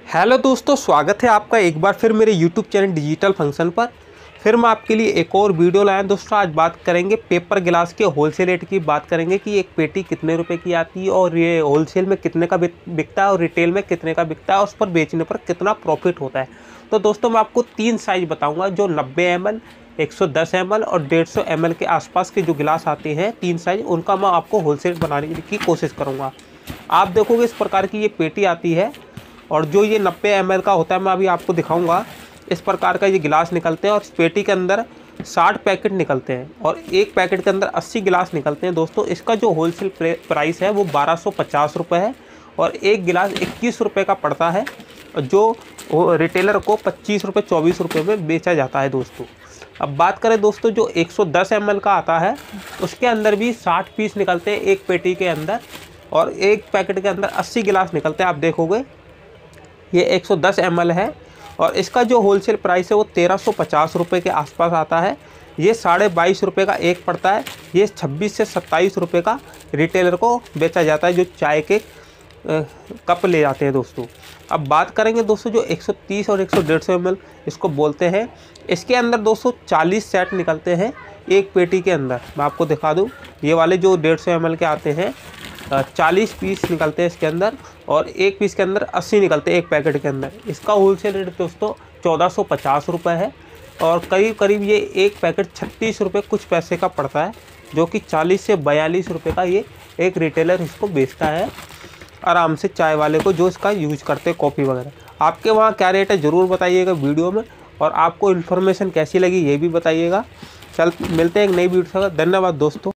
Hello दोस्तों, स्वागत है आपका एक बार फिर मेरे यूट्यूब चैनल डिजिटल फंक्शन पर। फिर मैं आपके लिए एक और वीडियो लाया दोस्तों। आज बात करेंगे पेपर गिलास के होलसेल रेट की। बात करेंगे कि एक पेटी कितने रुपए की आती है और ये होलसेल में कितने का बिकता है और रिटेल में कितने का बिकता है और उस पर बेचने पर कितना प्रॉफिट होता है। तो दोस्तों मैं आपको 3 साइज़ बताऊँगा, जो 90 ml, 110 ml और 150 ml के आसपास के जो गिलास आते हैं 3 साइज़, उनका मैं आपको होलसेल बनाने की कोशिश करूँगा। आप देखोगे इस प्रकार की ये पेटी आती है और जो ये 90 ml का होता है, मैं अभी आपको दिखाऊंगा। इस प्रकार का ये गिलास निकलते हैं और इस पेटी के अंदर 60 पैकेट निकलते हैं और एक पैकेट के अंदर 80 गिलास निकलते हैं। दोस्तों इसका जो होलसेल प्राइस है वो 1250 रुपये है और एक गिलास 21 रुपये का पड़ता है, जो रिटेलर को 25 रुपये 24 रुपये में बेचा जाता है। दोस्तों अब बात करें दोस्तों, जो 110 ml का आता है उसके अंदर भी 60 पीस निकलते हैं एक पेटी के अंदर और एक पैकेट के अंदर 80 गिलास निकलते हैं। आप देखोगे ये 110 ml है और इसका जो होलसेल प्राइस है वो 1350 रुपये के आसपास आता है। ये 22.5 रुपये का एक पड़ता है। ये 26 से 27 रुपये का रिटेलर को बेचा जाता है, जो चाय के कप ले जाते हैं। दोस्तों अब बात करेंगे दोस्तों, जो 130 और 150 ml इसको बोलते हैं, इसके अंदर दोस्तों 40 सेट निकलते हैं एक पेटी के अंदर। मैं आपको दिखा दूँ, ये वाले जो 150 ml के आते हैं 40 पीस निकलते हैं इसके अंदर और एक पीस के अंदर 80 निकलते हैं एक पैकेट के अंदर। इसका होलसेल रेट दोस्तों 1450 रुपये है और करीब करीब ये एक पैकेट 36 रुपये कुछ पैसे का पड़ता है, जो कि 40 से 42 रुपये का ये एक रिटेलर इसको बेचता है आराम से चाय वाले को, जो इसका यूज करते हैं कॉफ़ी वगैरह। आपके वहाँ क्या रेट है ज़रूर बताइएगा वीडियो में, और आपको इन्फॉर्मेशन कैसी लगी ये भी बताइएगा। चल मिलते हैं एक नई वीडियो के साथ। धन्यवाद दोस्तों।